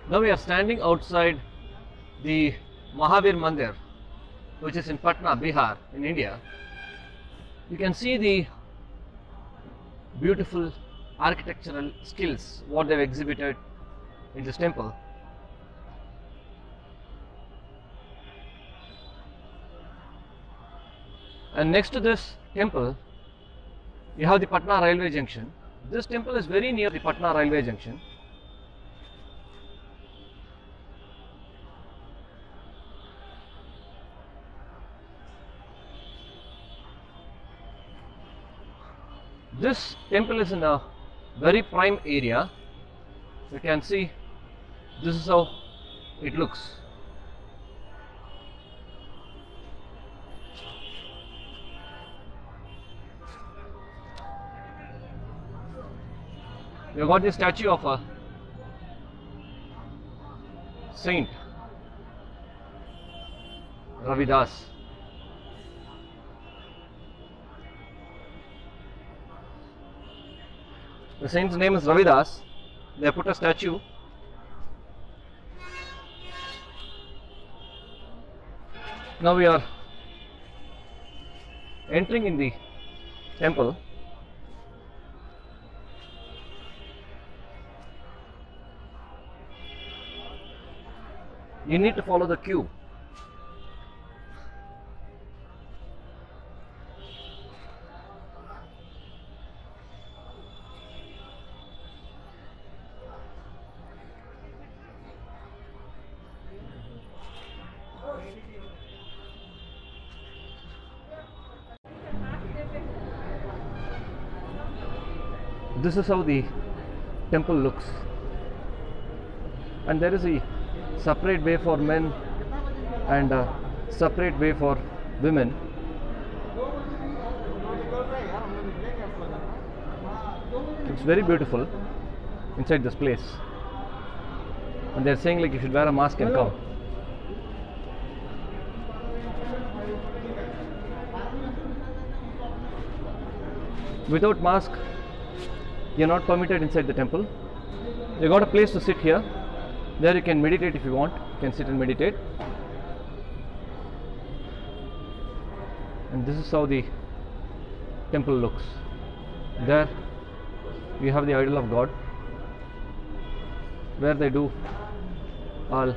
Now we are standing outside the Mahavir Mandir, which is in Patna, Bihar, in India. You can see the beautiful architectural skills what they've exhibited in this temple. And next to this temple, you have the Patna Railway Junction. This temple is very near the Patna Railway Junction. This temple is in a very prime area. You can see this is how it looks. We have got the statue of a saint, Ravidas. The saint's name is Ravidas. They have put a statue. Now we are entering in the temple. You need to follow the queue. This is how the temple looks, and there is a separate way for men and a separate way for women. It's very beautiful inside this place, and they're saying like you should wear a mask and come. Without mask, you're not permitted inside the temple. You got a place to sit here. There you can meditate if you want. You can sit and meditate. And this is how the temple looks. There we have the idol of God, where they do all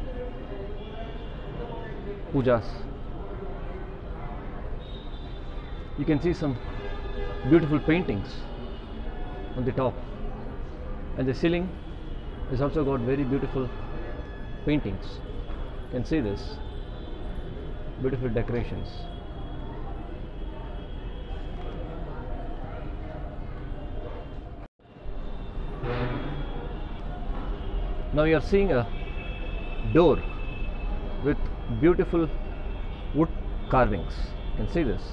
pujas. You can see some beautiful paintings on the top, and the ceiling has also got very beautiful paintings. You can see this beautiful decorations. Now you are seeing a door with beautiful wood carvings. You can see this.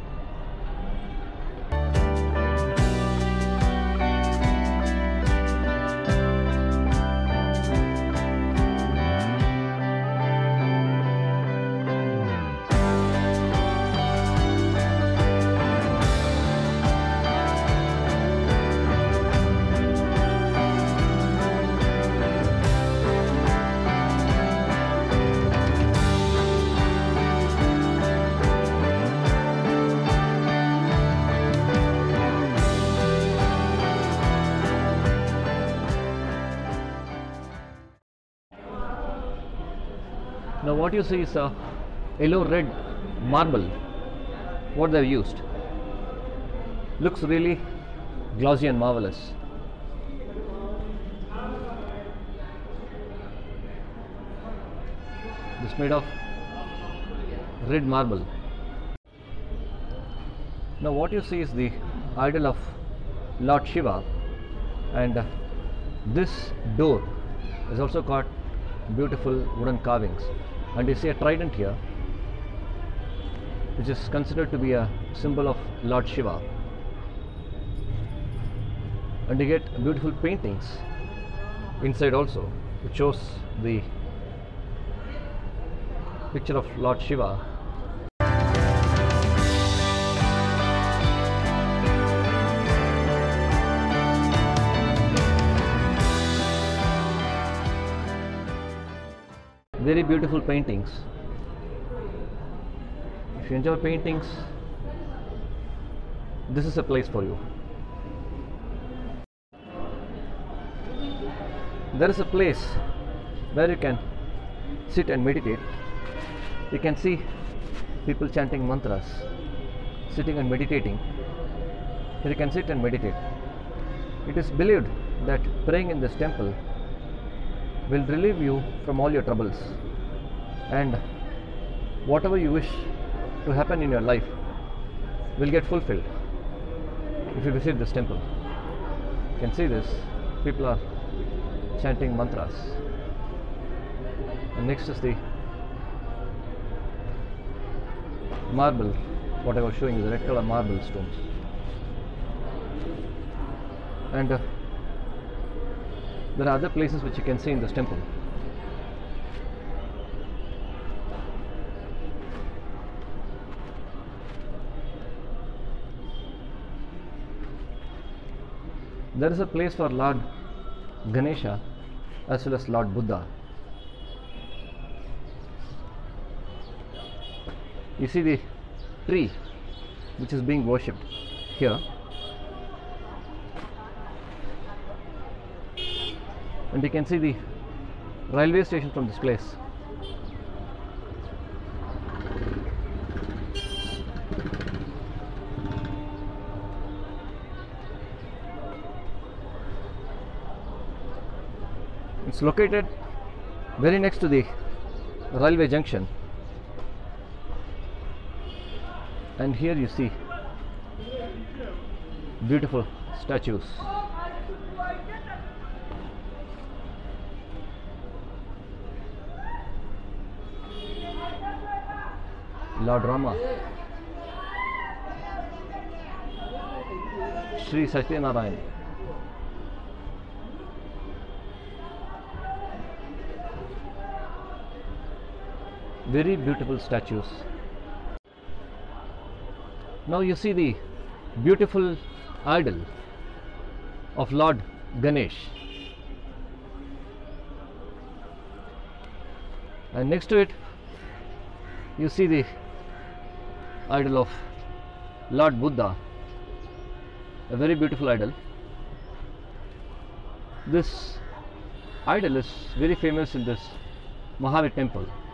Now what you see is a yellow red marble what they've used. Looks really glossy and marvelous. This made of red marble. Now what you see is the idol of Lord Shiva, and this door is also got beautiful wooden carvings, and you see a trident here which is considered to be a symbol of Lord Shiva, and you get beautiful paintings inside also which shows the picture of Lord Shiva. very beautiful paintings. If you enjoy paintings, this is a place for you. There is a place where you can sit and meditate. You can see people chanting mantras, sitting and meditating. Here you can sit and meditate. It is believed that praying in this temple will relieve you from all your troubles, and whatever you wish to happen in your life will get fulfilled if you visit this temple. You can see this. People are chanting mantras, and next is the marble. What I was showing is the red color marble stones, and there are other places which you can see in this temple. There is a place for Lord Ganesha as well as Lord Buddha. You see the tree which is being worshipped here, and you can see the railway station from this place. It's located very next to the railway junction, and here you see beautiful statues. Lord Rama, Sri Satyanarayan, very beautiful statues. Now you see the beautiful idol of Lord Ganesh, and next to it you see the idol of Lord Buddha, a very beautiful idol. This idol is very famous in this Mahavir temple.